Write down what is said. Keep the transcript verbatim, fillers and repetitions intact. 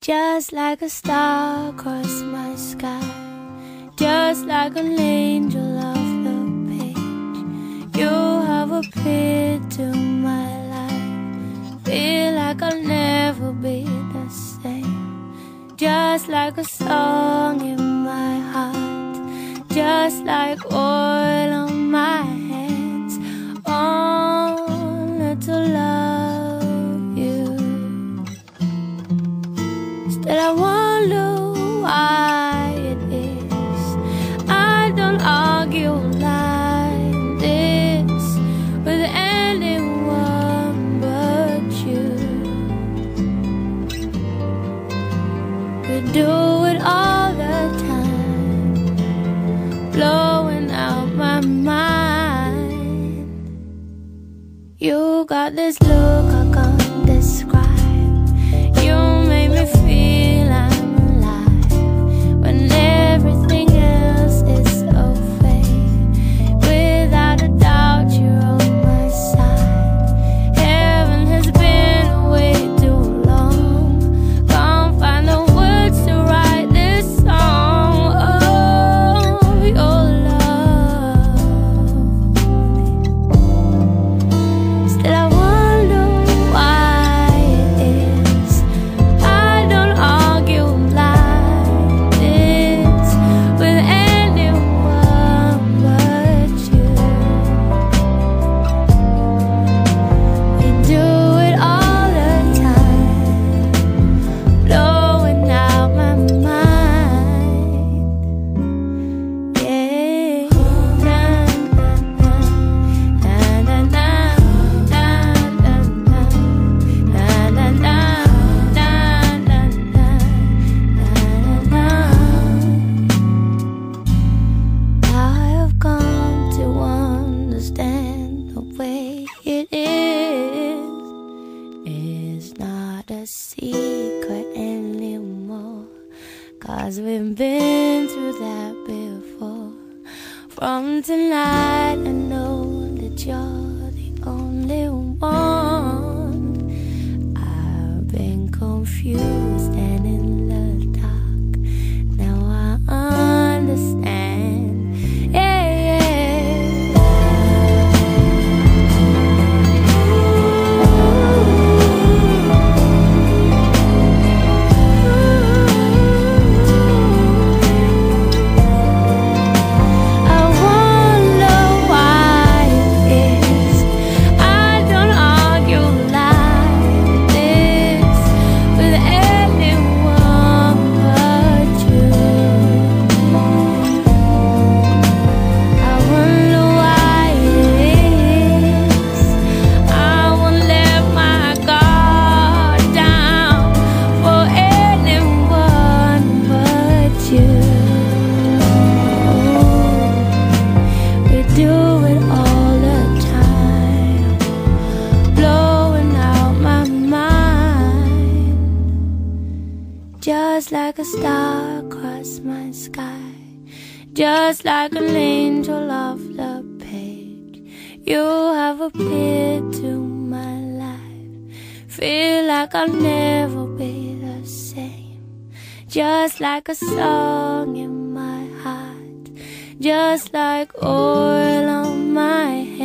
Just like a star across my sky, just like an angel off the page, you have appeared to my life. Feel like I'll never be the same. Just like a song in my heart, just like oil on my hands, only to love you. Still I wonder why it is I don't argue like this with anyone but you. We do it all the time, blowing out my mind. You got this look I can't describe. You make me feel I'm alive when everything else is so fake. Without a doubt you're on my side. Heaven has been away too long. Can't find the words to write this song. Oh, your love. Still I wonder why it is I don't argue like this with anyone but you. We do it all the time, blowing out my mind. Yeah. Na, na, na, na, na, na, na, na, na, na, na, na, na. I have come to understand the way it is. It's not a secret anymore, 'cause we've been through that before. From tonight I know that you're the only one. I've been confused and in the dark. Now I understand. Yeah, yeah. I wonder why it is I don't argue like this with anyone but you. I wonder why it is I won't let my guard down for anyone but you. We do it all the time, blowing out my mind. Just like a star across my sky, just like an angel off the page, you have appeared to my life. Feel like I'll never be the same. Just like a song in my heart, just like oil on my head.